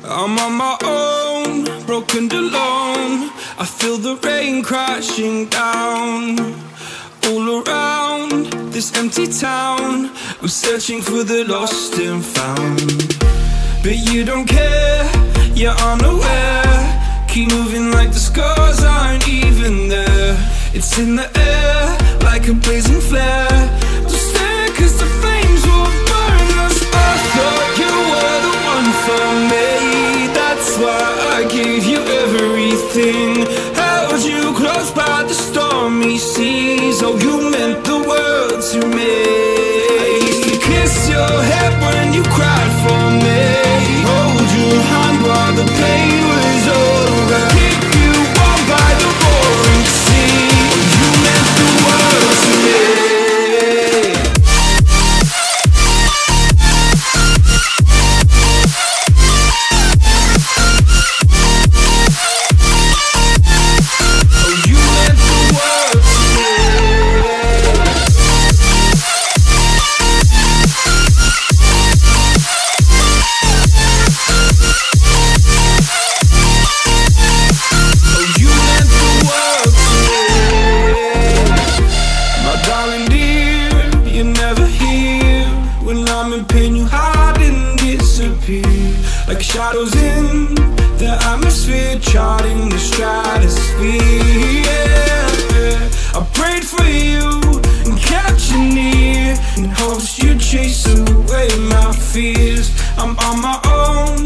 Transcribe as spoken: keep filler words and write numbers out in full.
I'm on my own, broken and alone. I feel the rain crashing down all around this empty town. I'm searching for the lost and found, but you don't care, you're unaware. Keep moving like the scars aren't even there. It's in the air like a blazing flare. Don't stare cause the flames will burn us. I thought you were the one for me, that's why I gave you everything. Held you close by the stormy seas. Oh, you meant the world to me. I used to kiss your head when you cried for me, hold your hand while the pain was over, keep you warm by the roaring sea. Oh, you meant the world to me. Like shadows in the atmosphere, charting the stratosphere. Yeah. I prayed for you and kept you near in hopes you'd chase away my fears. I'm on my own,